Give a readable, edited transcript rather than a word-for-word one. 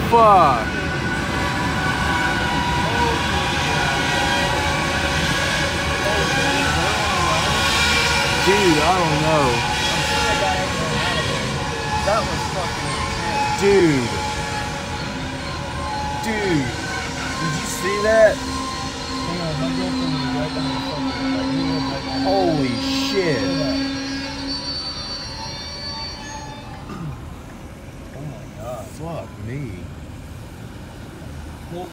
fuck? Dude, I don't know. That was fucking intense. Dude. Dude. Did you see that?